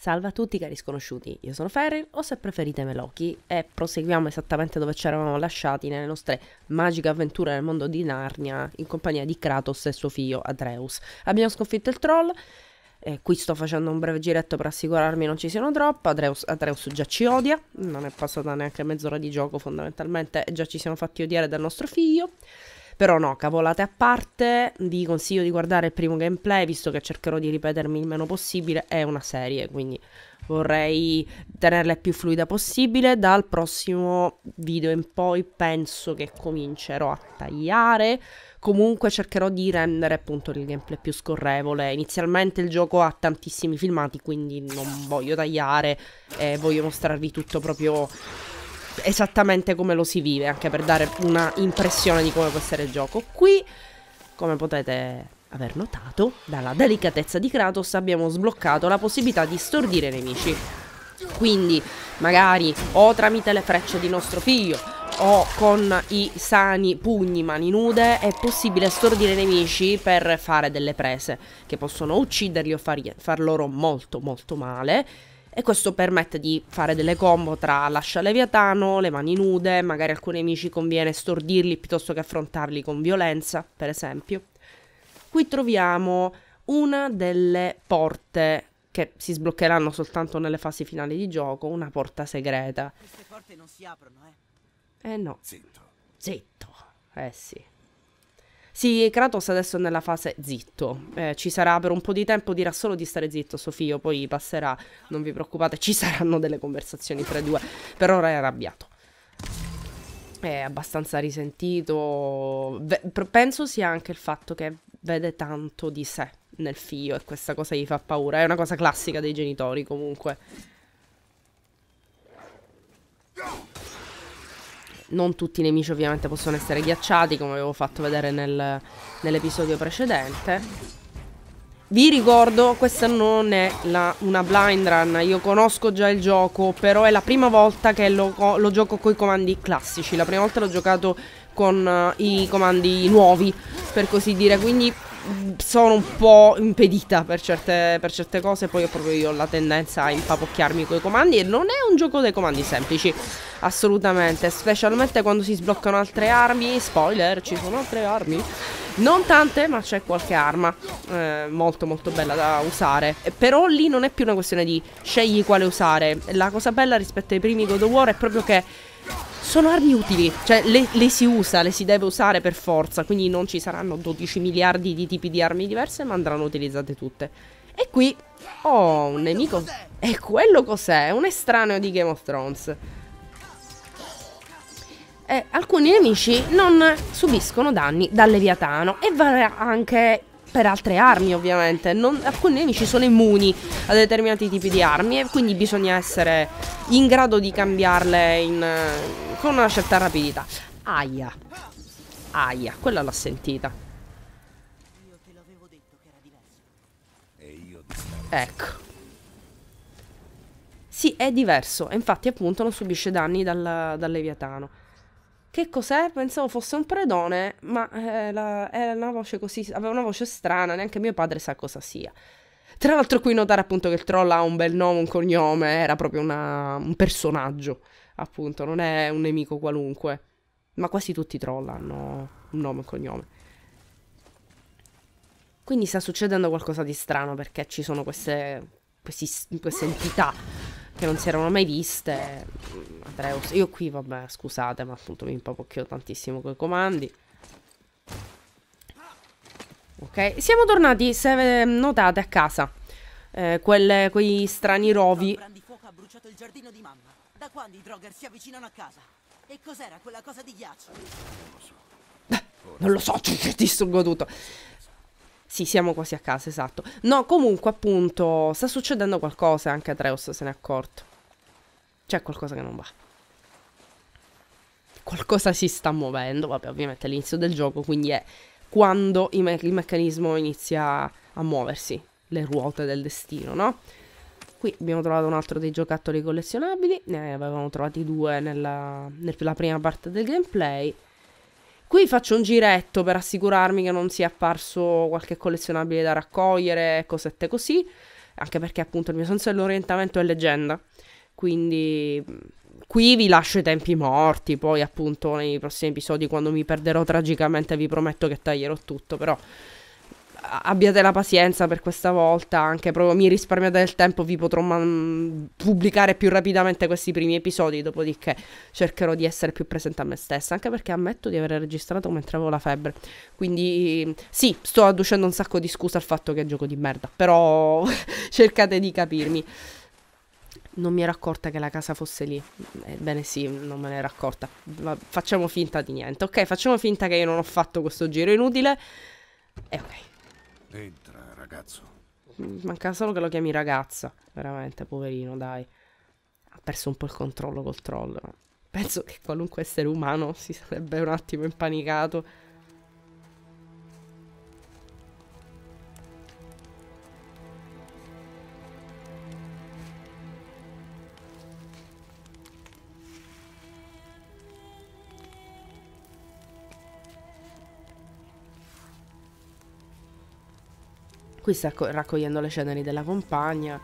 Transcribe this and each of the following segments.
Salve a tutti cari sconosciuti, io sono Feryl, o se preferite Meloki, e proseguiamo esattamente dove ci eravamo lasciati nelle nostre magiche avventure nel mondo di Narnia in compagnia di Kratos e suo figlio Atreus. Abbiamo sconfitto il troll, e qui sto facendo un breve giretto per assicurarmi non ci siano troppo. Atreus già ci odia, non è passata neanche mezz'ora di gioco fondamentalmente e già ci siamo fatti odiare dal nostro figlio. Però no, cavolate a parte, vi consiglio di guardare il primo gameplay, visto che cercherò di ripetermi il meno possibile, è una serie, quindi vorrei tenerla il più fluida possibile. Dal prossimo video in poi penso che comincerò a tagliare, comunque cercherò di rendere appunto il gameplay più scorrevole. Inizialmente il gioco ha tantissimi filmati, quindi non voglio tagliare e voglio mostrarvi tutto proprio esattamente come lo si vive, anche per dare una impressione di come può essere il gioco. Qui, come potete aver notato, dalla delicatezza di Kratos abbiamo sbloccato la possibilità di stordire i nemici. Quindi, magari o tramite le frecce di nostro figlio o con i sani pugni mani nude è possibile stordire i nemici per fare delle prese che possono ucciderli o far loro molto molto male. E questo permette di fare delle combo tra l'ascia leviatano, le mani nude, magari alcuni nemici conviene stordirli piuttosto che affrontarli con violenza, per esempio. Qui troviamo una delle porte che si sbloccheranno soltanto nelle fasi finali di gioco, una porta segreta. Queste porte non si aprono, No. Zitto. Zitto. Sì. Sì, Kratos adesso è nella fase zitto, ci sarà per un po' di tempo, dirà solo di stare zitto suo figlio, poi passerà, non vi preoccupate, ci saranno delle conversazioni tra i due, per ora è arrabbiato, è abbastanza risentito, penso sia anche il fatto che vede tanto di sé nel figlio e questa cosa gli fa paura, è una cosa classica dei genitori comunque. Non tutti i nemici ovviamente possono essere ghiacciati, come avevo fatto vedere nell'episodio precedente. Vi ricordo, questa non è una blind run, io conosco già il gioco, però è la prima volta che lo gioco con i comandi classici. La prima volta l'ho giocato con i comandi nuovi, per così dire, quindi sono un po' impedita per certe cose. Poi proprio io ho la tendenza a impapocchiarmi con i comandi e non è un gioco dei comandi semplici, assolutamente, specialmente quando si sbloccano altre armi. Spoiler, ci sono altre armi, non tante, ma c'è qualche arma molto molto bella da usare. Però lì non è più una questione di scegli quale usare. La cosa bella rispetto ai primi God of War è proprio che sono armi utili, cioè le si usa, le si deve usare per forza, quindi non ci saranno 12 miliardi di tipi di armi diverse, ma andranno utilizzate tutte. E qui ho un nemico. E quello cos'è? Un estraneo di Game of Thrones. E alcuni nemici non subiscono danni dal leviatano, e vale anche per altre armi ovviamente. Alcuni nemici sono immuni a determinati tipi di armi e quindi bisogna essere in grado di cambiarle con una certa rapidità. Aia. Aia, quella l'ho sentita. Io te l'avevo detto che era diverso. E io di stare. Ecco. Sì, è diverso, e infatti appunto non subisce danni dal leviatano. Che cos'è? Pensavo fosse un predone, ma era una voce così, aveva una voce strana, neanche mio padre sa cosa sia. Tra l'altro qui notare appunto che il troll ha un bel nome, un cognome, era proprio un personaggio, appunto, non è un nemico qualunque. Ma quasi tutti i troll hanno un nome e un cognome. Quindi sta succedendo qualcosa di strano, perché ci sono queste entità che non si erano mai viste. Atreus, io qui vabbè scusate, ma appunto mi impapocchio tantissimo coi comandi. Ok, siamo tornati, se notate, a casa. Quei strani rovi. Il brandifuoco ha bruciato il giardino di mamma. Da quando i Draugr si avvicinano a casa? E cos'era quella cosa di ghiaccio? Non lo so, ti distruggo tutto. Sì, siamo quasi a casa, esatto. No, comunque, appunto, sta succedendo qualcosa, anche Atreus se n'è accorto. C'è qualcosa che non va. Qualcosa si sta muovendo, vabbè, ovviamente è l'inizio del gioco, quindi è quando il meccanismo inizia a muoversi, le ruote del destino, no? Qui abbiamo trovato un altro dei giocattoli collezionabili, ne avevamo trovati due nella prima parte del gameplay. Qui faccio un giretto per assicurarmi che non sia apparso qualche collezionabile da raccogliere, cosette così. anche perché appunto il mio senso dell'orientamento è leggenda, quindi qui vi lascio i tempi morti, poi appunto nei prossimi episodi quando mi perderò tragicamente vi prometto che taglierò tutto, però abbiate la pazienza per questa volta, anche proprio mi risparmiate del tempo, vi potrò pubblicare più rapidamente questi primi episodi, dopodiché cercherò di essere più presente a me stessa, anche perché ammetto di aver registrato mentre avevo la febbre, quindi sì, sto adducendo un sacco di scuse al fatto che è gioco di merda, però cercate di capirmi. Non mi ero accorta che la casa fosse lì. Ebbene sì, non me ne ero accorta. Facciamo finta di niente. Ok, facciamo finta che io non ho fatto questo giro inutile. E ok. Entra, ragazzo. Manca solo che lo chiami ragazza. Veramente, poverino, dai. Ha perso un po' il controllo col troll. Penso che qualunque essere umano si sarebbe un attimo impanicato. Qui sta raccogliendo le ceneri della compagna.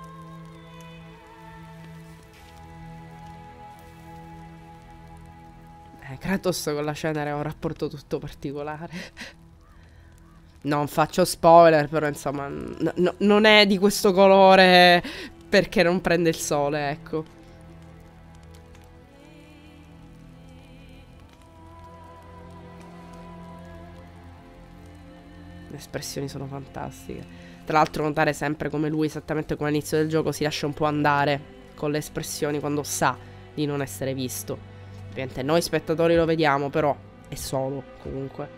Kratos con la cenere ha un rapporto tutto particolare. Non faccio spoiler, però insomma, non è di questo colore perché non prende il sole, ecco. Le espressioni sono fantastiche. Tra l'altro notare sempre come lui, esattamente come all'inizio del gioco, si lascia un po' andare con le espressioni quando sa di non essere visto. Ovviamente noi spettatori lo vediamo, però è solo, comunque.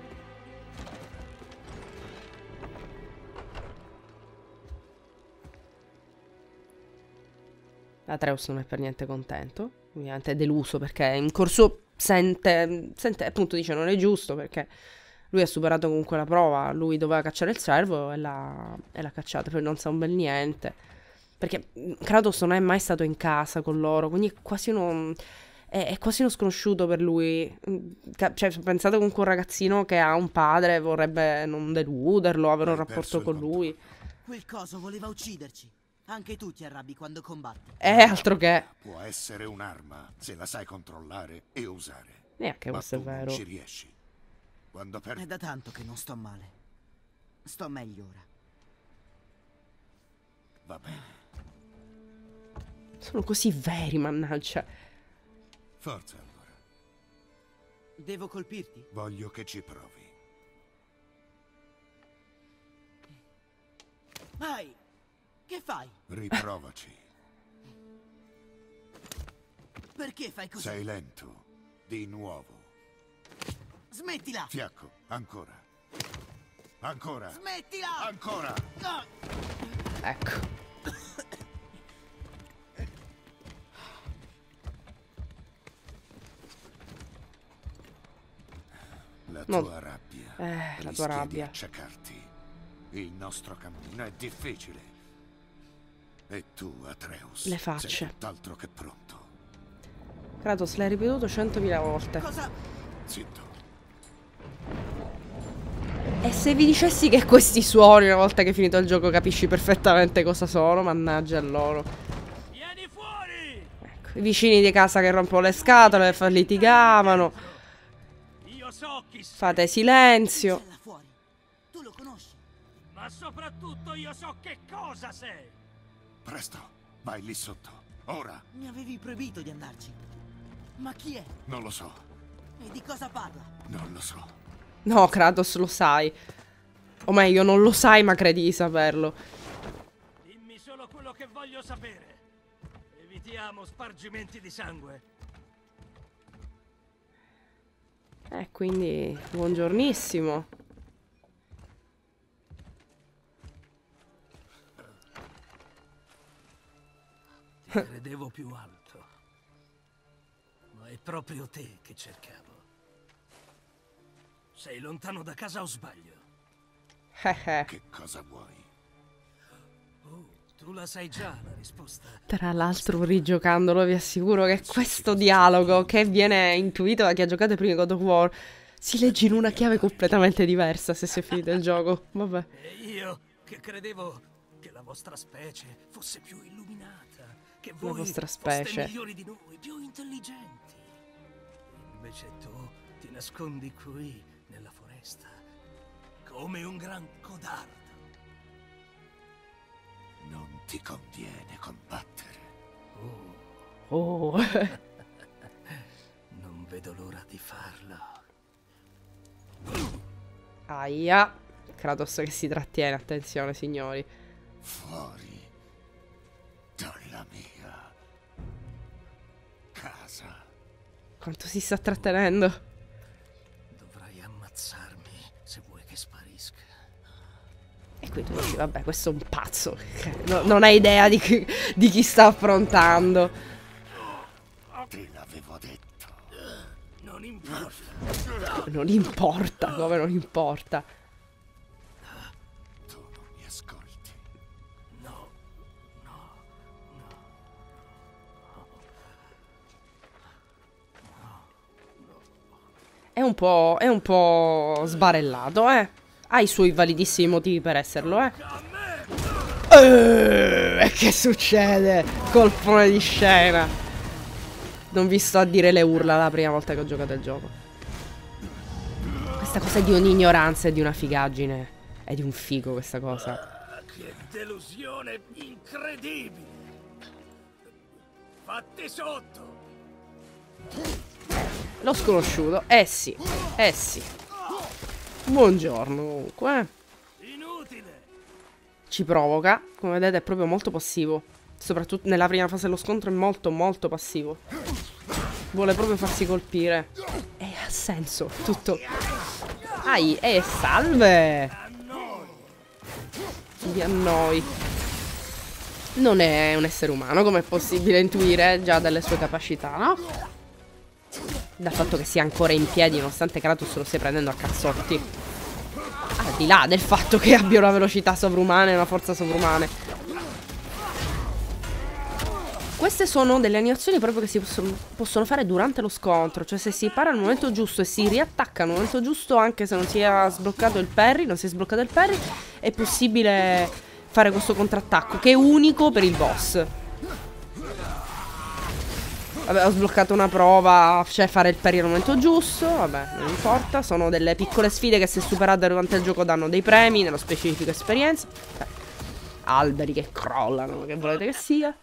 Atreus non è per niente contento, ovviamente è deluso perché in corso sente appunto dice non è giusto perché lui ha superato comunque la prova, lui doveva cacciare il servo e l'ha cacciata, poi non sa un bel niente. Perché Kratos non è mai stato in casa con loro, quindi è quasi uno sconosciuto per lui. Cioè, pensate comunque un ragazzino che ha un padre, vorrebbe non deluderlo, avere un rapporto con lui. Quel coso voleva ucciderci. Anche tu ti arrabbi quando combatti. Altro che. Può essere un'arma se la sai controllare e usare. Neanche Ma questo è tu vero. non ci riesci. Quando È perdi... da tanto che non sto male. Sto meglio ora. Va bene. Sono così veri, mannaggia. Forza allora. Devo colpirti? Voglio che ci provi. Vai! Che fai? Riprovaci. Perché fai così? Sei lento. Di nuovo. Smettila! Fiacco. Ancora. Ancora. Smettila! Ancora. No! Ecco. La No. tua rabbia. La rischia tua rabbia. di acciaccarti. Il nostro cammino è difficile. E tu, Atreus, Le facce. sei tutt'altro che pronto. Kratos l'hai ripetuto 100.000 volte. Cosa? Zitto. E se vi dicessi che questi suoni, una volta che hai finito il gioco, capisci perfettamente cosa sono, mannaggia a loro. Vieni fuori! Ecco, i vicini di casa che rompono le scatole, litigavano. Io so chi sei, Fate silenzio. C'è là fuori. Tu lo conosci? ma soprattutto io so che cosa sei. Presto, vai lì sotto. Ora. Mi avevi proibito di andarci. Ma chi è? Non lo so. E di cosa parla? Non lo so. No, Kratos, lo sai. O meglio, non lo sai, ma credi di saperlo. Dimmi solo quello che voglio sapere. Evitiamo spargimenti di sangue. Quindi, buongiornissimo. Ti credevo più alto. Ma è proprio te che cercavo. Sei lontano da casa o sbaglio? Che cosa vuoi? Oh, tu la sai già la risposta. Tra l'altro, rigiocandolo, vi assicuro che questo dialogo, che viene intuito da chi ha giocato i primi God of War, si legge in una chiave completamente diversa se si è finito il gioco. Vabbè. E io che credevo che la vostra specie fosse più illuminata, che La voi vostra foste specie. migliori di noi, più intelligenti. Invece tu ti nascondi qui, nella foresta, come un gran codardo. Non ti conviene combattere. Oh. Non vedo l'ora di farlo. Aia. Kratos che si trattiene, attenzione signori. Fuori dalla mia casa. Quanto si sta trattenendo. Dovrai ammazzarmi se vuoi che sparisca. E qui tu dici, vabbè, questo è un pazzo. Non hai idea di chi sta affrontando. Te l'avevo detto. Non importa. Non importa, come non importa. Tu non mi ascolti. No. È un po' sbarellato, eh. Ha i suoi validissimi motivi per esserlo, eh. E che succede? Colpone di scena. Non vi sto a dire le urla la prima volta che ho giocato il gioco. Questa cosa è di un'ignoranza e di una figaggine. È di un figo questa cosa. Che delusione incredibile. Fatti sotto. L'ho sconosciuto. Eh sì. Eh sì. Buongiorno comunque, eh. Inutile. Ci provoca. Come vedete è proprio molto passivo. Soprattutto nella prima fase dello scontro è molto passivo. Vuole proprio farsi colpire. E ha senso. Tutto. Ai, salve. Vi annoi. Non è un essere umano, come è possibile intuire già dalle sue capacità, no? Dal fatto che sia ancora in piedi nonostante Kratos lo stia prendendo a cazzotti. Al di là del fatto che abbia una velocità sovrumana e una forza sovrumane. Queste sono delle animazioni proprio che si possono fare durante lo scontro. Cioè se si para al momento giusto e si riattacca al momento giusto, anche se non si è sbloccato il parry, è possibile fare questo contrattacco che è unico per il boss. Vabbè, ho sbloccato una prova, cioè fare il parry al momento giusto. Vabbè, non importa. Sono delle piccole sfide che se superate durante il gioco danno dei premi, nello specifico esperienza. Alberi che crollano, che volete che sia.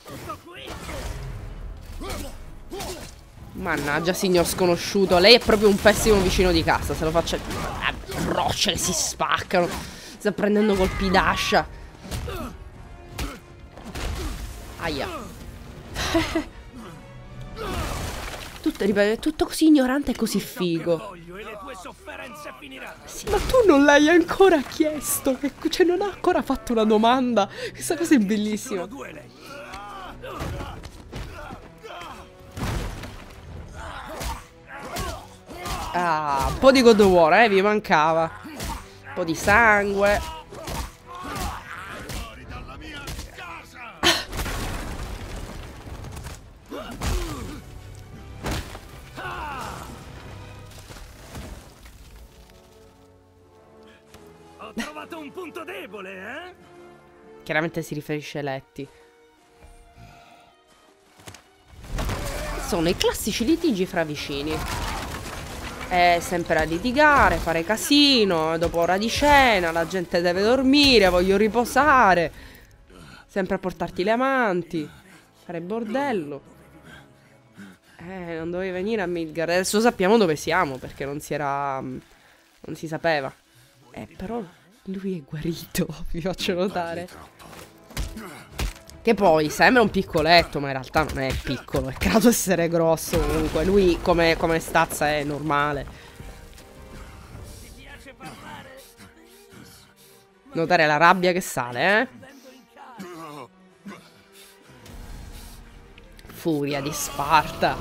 Mannaggia signor sconosciuto. Lei è proprio un pessimo vicino di casa. Se lo faccio. Rocce che si spaccano. Sta prendendo colpi d'ascia. Aia. Ripeto, è tutto così ignorante e così figo. Sì, ma tu non l'hai ancora chiesto. Cioè non ha ancora fatto una domanda. Questa cosa è bellissima. Ah, un po' di God of War, vi mancava. Un po' di sangue. Ho trovato un punto debole, eh? Chiaramente si riferisce ai letti. Sono i classici litigi fra vicini. È sempre a litigare, fare casino. Dopo ora di cena, la gente deve dormire, voglio riposare. Sempre a portarti le amanti. Fare bordello. Non dovevi venire a Midgard. Adesso sappiamo dove siamo, perché non si era. Non si sapeva. Però lui è guarito, vi faccio notare. Che poi sembra un piccoletto, ma in realtà non è piccolo. È creato essere grosso comunque. Lui come stazza è normale. Notare la rabbia che sale, eh? Furia di Sparta.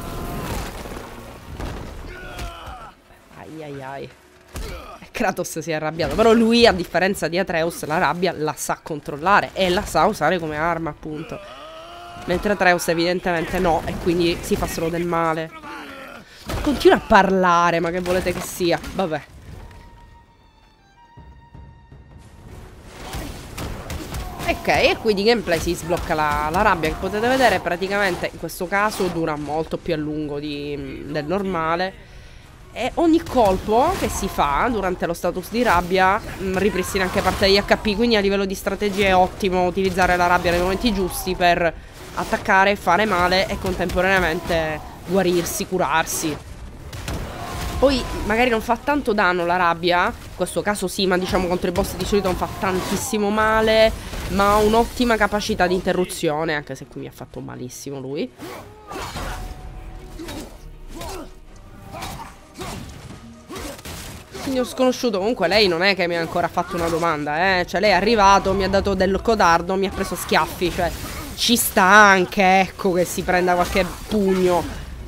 Ai ai ai. Kratos si è arrabbiato. Però lui, a differenza di Atreus, la rabbia la sa controllare e la sa usare come arma, appunto. Mentre Atreus evidentemente no, e quindi si fa solo del male. Continua a parlare, ma che volete che sia? Vabbè. Ok, e qui di gameplay si sblocca la rabbia, che potete vedere praticamente in questo caso dura molto più a lungo del normale. E ogni colpo che si fa durante lo status di rabbia ripristina anche parte degli HP, quindi a livello di strategia è ottimo utilizzare la rabbia nei momenti giusti per attaccare, fare male e contemporaneamente guarirsi, curarsi. Poi magari non fa tanto danno la rabbia, in questo caso sì, ma diciamo contro i boss di solito non fa tantissimo male, ma ha un'ottima capacità di interruzione, anche se qui mi ha fatto malissimo lui. Signor sconosciuto, comunque lei non è che mi ha ancora fatto una domanda, cioè lei è arrivato, mi ha dato del codardo, mi ha preso schiaffi, cioè ci sta anche, ecco, che si prenda qualche pugno.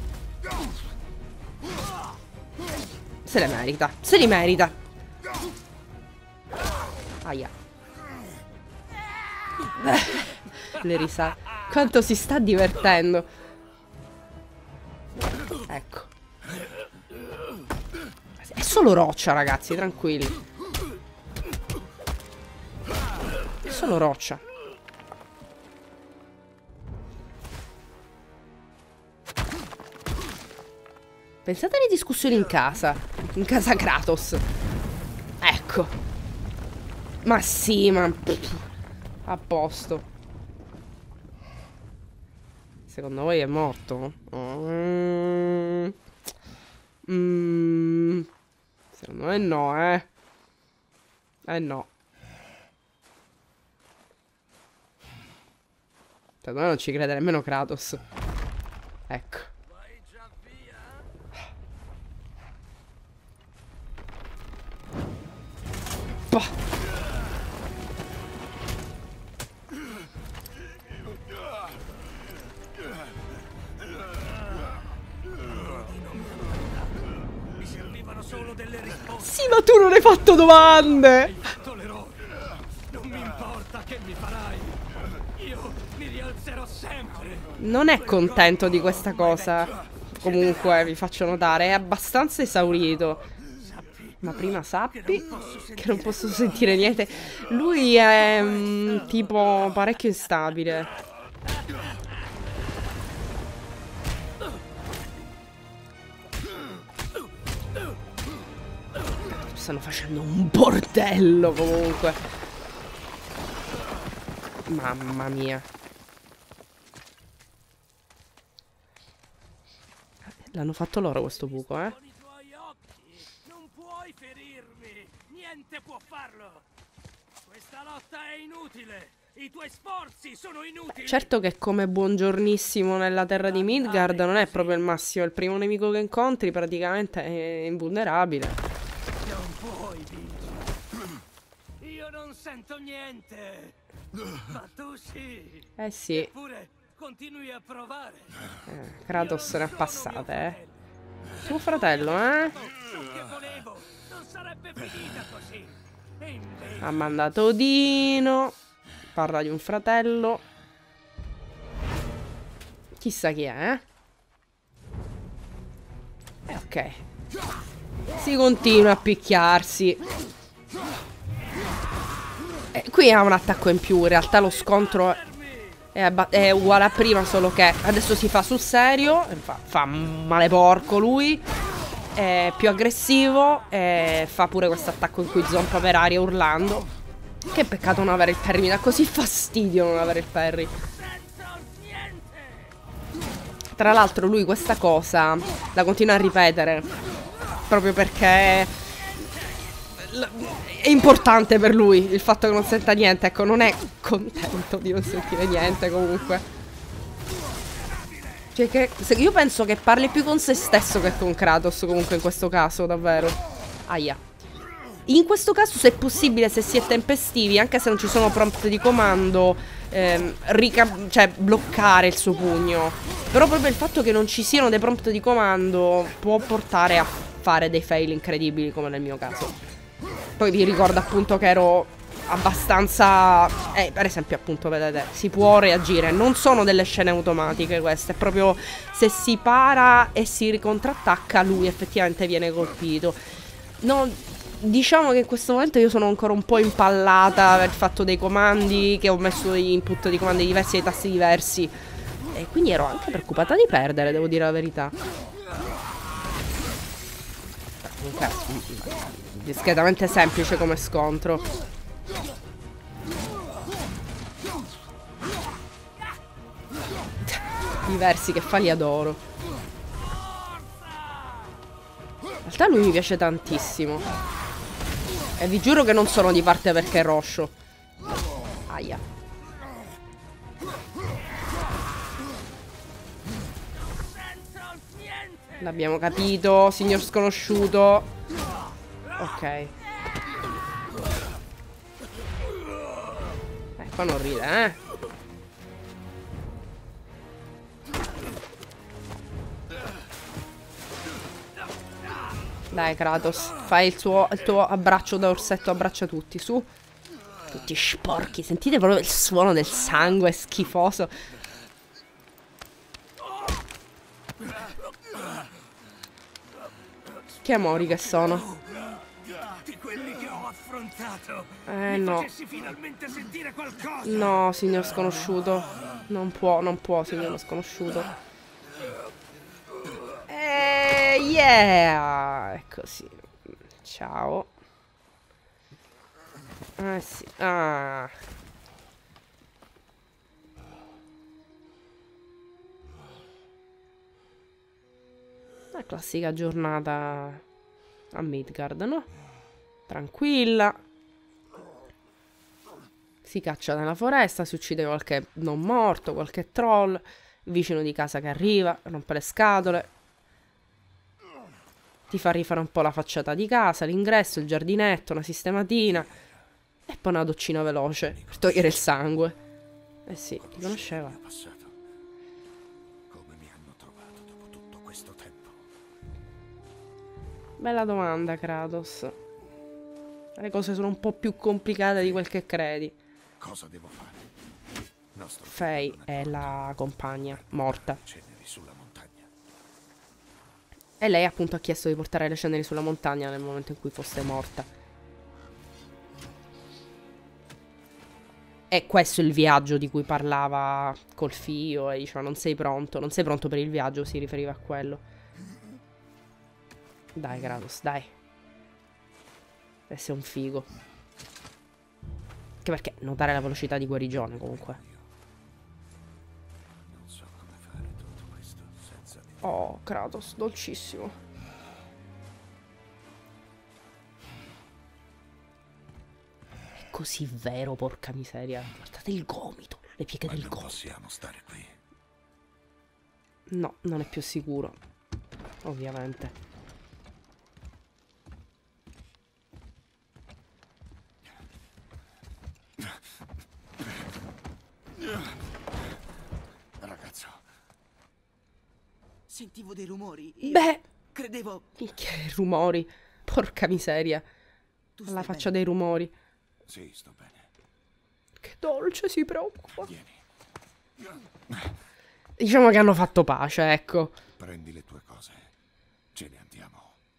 Se le merita, se li merita. Aia. Le risate. Quanto si sta divertendo. Ecco. È solo roccia, ragazzi, tranquilli. È solo roccia. Pensate alle discussioni in casa Kratos. Ecco. Ma sì, ma a posto. Secondo voi è morto? Secondo me no, no. Secondo me non ci crede nemmeno Kratos. Ecco. Bah. Sì, ma tu non hai fatto domande. Hai fatto l'eroe. Non mi importa che mi farai. Io mi rialzerò sempre. Non è contento di questa cosa. Comunque, vi faccio notare, è abbastanza esaurito. Ma prima sappi che non posso sentire niente. Lui è tipo parecchio instabile. Stanno facendo un bordello comunque. Mamma mia. L'hanno fatto loro questo buco, Con i tuoi occhi non puoi ferirmi. Niente può farlo. Questa lotta è inutile. I tuoi sforzi sono inutili. Certo che come buongiornissimo nella terra di Midgard non è proprio il massimo. Il primo nemico che incontri praticamente è invulnerabile. Non puoi vincere. Io non sento niente. Ma tu sì. Eh sì. Eppure continui a provare. Kratos ne ha passate, Tuo fratello, Ciò che volevo non sarebbe finita così. E invece Ha mandato Odino. Parla di un fratello. Chissà chi è, ok. Si continua a picchiarsi. Qui ha un attacco in più. In realtà lo scontro è uguale a prima, solo che adesso si fa sul serio. Fa male porco lui. È più aggressivo. E fa pure questo attacco in cui zompa per aria urlando. Che peccato non avere il parry. Mi dà così fastidio non avere il parry. Tra l'altro lui questa cosa la continua a ripetere, proprio perché è importante per lui il fatto che non senta niente. Ecco, non è contento di non sentire niente comunque. Cioè che, io penso che parli più con se stesso che con Kratos comunque in questo caso, davvero. Aia. In questo caso, se è possibile, se si è tempestivi, anche se non ci sono prompt di comando, cioè bloccare il suo pugno. Però proprio il fatto che non ci siano dei prompt di comando può portare a fare dei fail incredibili, come nel mio caso. Poi vi ricordo appunto che ero abbastanza... per esempio appunto, vedete, si può reagire. Non sono delle scene automatiche queste, è proprio se si para e si ricontrattacca lui effettivamente viene colpito. Diciamo che in questo momento io sono ancora un po' impallata per il fatto dei comandi, che ho messo gli input di comandi diversi e i tasti diversi. E quindi ero anche preoccupata di perdere, devo dire la verità. Comunque, discretamente semplice come scontro. Diversi che fa li adoro. In realtà lui mi piace tantissimo. E vi giuro che non sono di parte perché è roscio. Aia. L'abbiamo capito, signor sconosciuto. Ok. Qua non ride, eh. Dai Kratos, fai il tuo abbraccio da orsetto, abbraccia tutti, su. Tutti sporchi, sentite proprio il suono del sangue schifoso. Che amori che sono. Di quelli che ho affrontato. No. Finalmente sentire qualcosa. No, signor sconosciuto. Non può, signor sconosciuto. Yeah! È così. Ciao. Sì. Ah. La classica giornata a Midgard, no? Tranquilla. Si caccia nella foresta, si uccide qualche non morto, qualche troll, il vicino di casa che arriva, rompe le scatole. Ti fa rifare un po' la facciata di casa, l'ingresso, il giardinetto, una sistematina. E poi una doccina veloce per togliere il sangue. Eh sì, ti conosceva. Come mi hanno trovato dopo tutto questo tempo? Bella domanda, Kratos. Le cose sono un po' più complicate di quel che credi. Cosa devo fare? Faye è la compagna, morta. Ceneri sulla montagna. E lei appunto ha chiesto di portare le ceneri sulla montagna nel momento in cui fosse morta. E questo è il viaggio di cui parlava col figlio e diceva non sei pronto per il viaggio, si riferiva a quello. Dai Kratos, dai. Adesso è un figo. Anche perché notare la velocità di guarigione comunque. Non so come fare tutto questo senza di te. Oh, Kratos, dolcissimo. È così vero, porca miseria. Guardate il gomito, le pieghe del non gomito. possiamo stare qui. No, non è più sicuro. Ovviamente. Ragazzo. Sentivo dei rumori. Io Beh, credevo... che rumori. Porca miseria. Tu Alla stai faccia bene? dei rumori. Sì, sto bene. Che dolce, si preoccupa. Vieni. Diciamo che hanno fatto pace, ecco. Prendi le tue cose. Ce ne andiamo.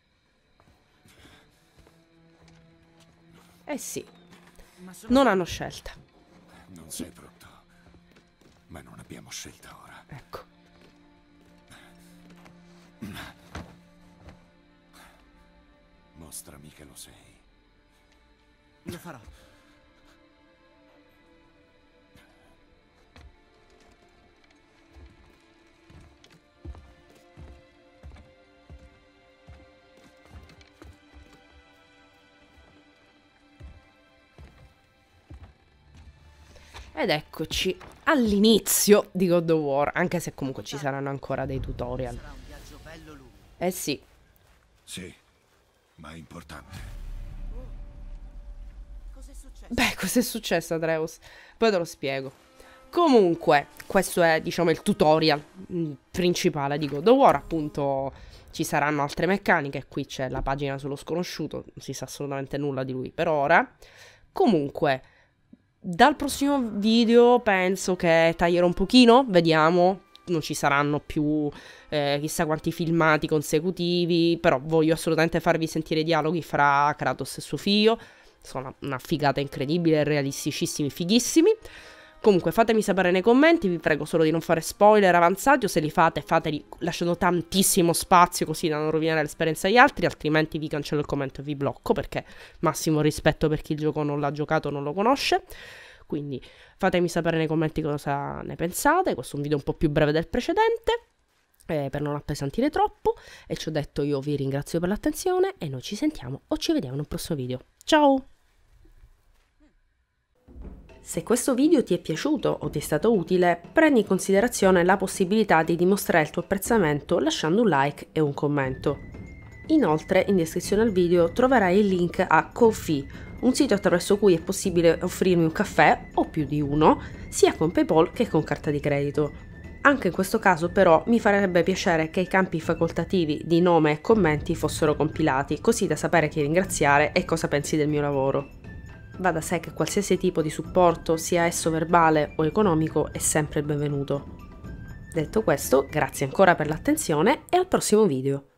Eh sì, Ma sono... non hanno scelta. Non sei pronto. Ma non abbiamo scelta ora. Ecco. Mostrami che lo sei. Lo farò. Ed eccoci all'inizio di God of War, anche se comunque ci saranno ancora dei tutorial. Sarà un viaggio bello lungo. Eh sì, Sì, ma importante. Cos'è successo? beh, cos'è successo Atreus? Poi te lo spiego. Comunque, questo è, diciamo, il tutorial principale di God of War, appunto ci saranno altre meccaniche, qui c'è la pagina sullo sconosciuto, non si sa assolutamente nulla di lui per ora. Comunque... Dal prossimo video penso che taglierò un pochino, vediamo, non ci saranno più chissà quanti filmati consecutivi, però voglio assolutamente farvi sentire i dialoghi fra Kratos e suo figlio. Sono una figata incredibile, realisticissimi, fighissimi. Comunque fatemi sapere nei commenti, vi prego solo di non fare spoiler avanzati, o se li fate, fateli lasciando tantissimo spazio così da non rovinare l'esperienza agli altri, altrimenti vi cancello il commento e vi blocco, perché massimo rispetto per chi il gioco non l'ha giocato, non lo conosce. Quindi fatemi sapere nei commenti cosa ne pensate. Questo è un video un po' più breve del precedente, per non appesantire troppo, e ci ho detto, io vi ringrazio per l'attenzione e noi ci sentiamo o ci vediamo in un prossimo video. Ciao! Se questo video ti è piaciuto o ti è stato utile, prendi in considerazione la possibilità di dimostrare il tuo apprezzamento lasciando un like e un commento. Inoltre, in descrizione al video troverai il link a Ko-fi, un sito attraverso cui è possibile offrirmi un caffè, o più di uno, sia con PayPal che con carta di credito. Anche in questo caso però mi farebbe piacere che i campi facoltativi di nome e commenti fossero compilati, così da sapere chi ringraziare e cosa pensi del mio lavoro. Va da sé che qualsiasi tipo di supporto, sia esso verbale o economico, è sempre il benvenuto. Detto questo, grazie ancora per l'attenzione e al prossimo video.